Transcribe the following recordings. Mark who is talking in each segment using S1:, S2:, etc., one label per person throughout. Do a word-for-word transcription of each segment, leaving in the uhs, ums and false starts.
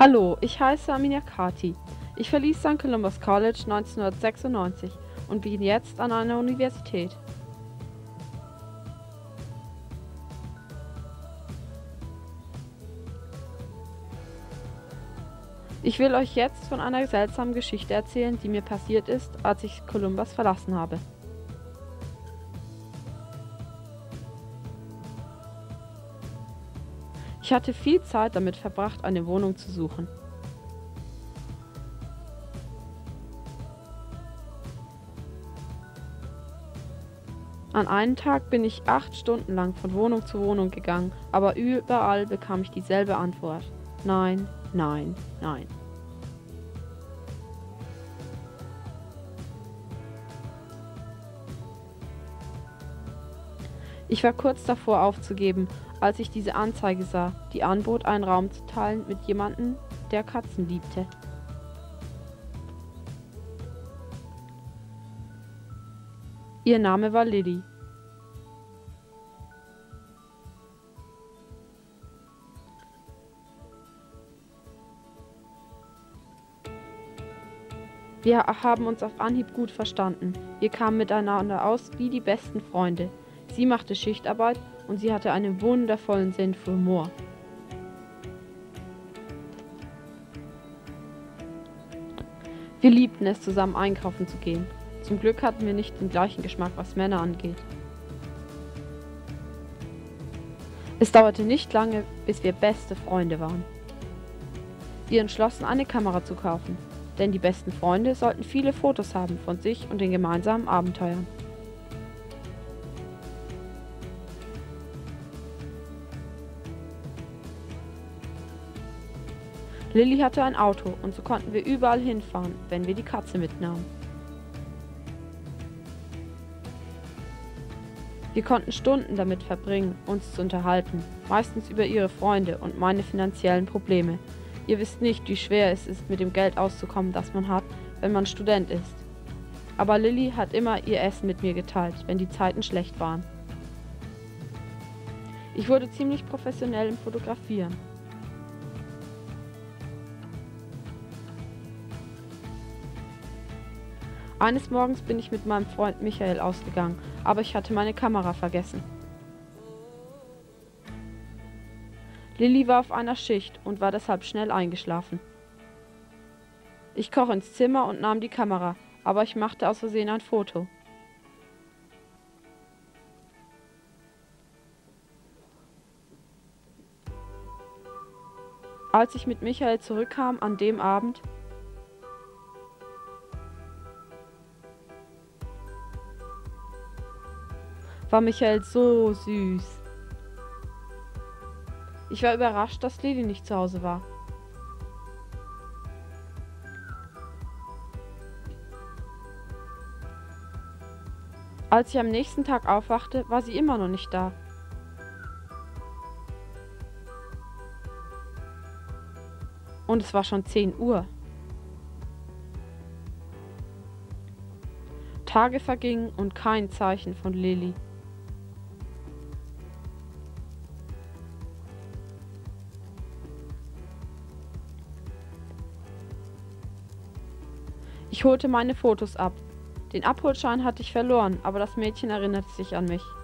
S1: Hallo, ich heiße Aminia Kati. Ich verließ Sankt Columbus College neunzehnhundertsechsundneunzig und bin jetzt an einer Universität. Ich will euch jetzt von einer seltsamen Geschichte erzählen, die mir passiert ist, als ich Columbus verlassen habe. Ich hatte viel Zeit damit verbracht, eine Wohnung zu suchen. An einem Tag bin ich acht Stunden lang von Wohnung zu Wohnung gegangen, aber überall bekam ich dieselbe Antwort. Nein, nein, nein. Ich war kurz davor aufzugeben, als ich diese Anzeige sah, die anbot, einen Raum zu teilen mit jemandem, der Katzen liebte. Ihr Name war Lilly. Wir haben uns auf Anhieb gut verstanden. Wir kamen miteinander aus wie die besten Freunde. Sie machte Schichtarbeit und sie hatte einen wundervollen Sinn für Humor. Wir liebten es, zusammen einkaufen zu gehen. Zum Glück hatten wir nicht den gleichen Geschmack, was Männer angeht. Es dauerte nicht lange, bis wir beste Freunde waren. Wir entschlossen, eine Kamera zu kaufen, denn die besten Freunde sollten viele Fotos haben von sich und den gemeinsamen Abenteuern. Lilly hatte ein Auto und so konnten wir überall hinfahren, wenn wir die Katze mitnahmen. Wir konnten Stunden damit verbringen, uns zu unterhalten, meistens über ihre Freunde und meine finanziellen Probleme. Ihr wisst nicht, wie schwer es ist, mit dem Geld auszukommen, das man hat, wenn man Student ist. Aber Lilly hat immer ihr Essen mit mir geteilt, wenn die Zeiten schlecht waren. Ich wurde ziemlich professionell im Fotografieren. Eines Morgens bin ich mit meinem Freund Michael ausgegangen, aber ich hatte meine Kamera vergessen. Lilly war auf einer Schicht und war deshalb schnell eingeschlafen. Ich kroch ins Zimmer und nahm die Kamera, aber ich machte aus Versehen ein Foto. Als ich mit Michael zurückkam an dem Abend, war Michael so süß. Ich war überrascht, dass Lilly nicht zu Hause war. Als ich am nächsten Tag aufwachte, war sie immer noch nicht da. Und es war schon zehn Uhr. Tage vergingen und kein Zeichen von Lilly. Ich holte meine Fotos ab. Den Abholschein hatte ich verloren, aber das Mädchen erinnerte sich an mich.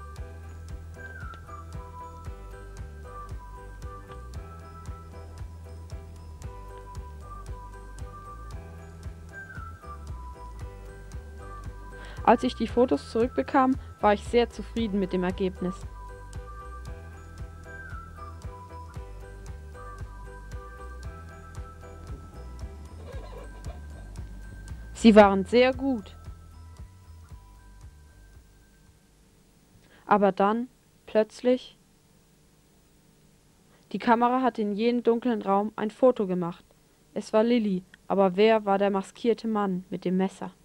S1: Als ich die Fotos zurückbekam, war ich sehr zufrieden mit dem Ergebnis. Sie waren sehr gut. Aber dann, plötzlich, die Kamera hatte in jenem dunklen Raum ein Foto gemacht. Es war Lilly, aber wer war der maskierte Mann mit dem Messer?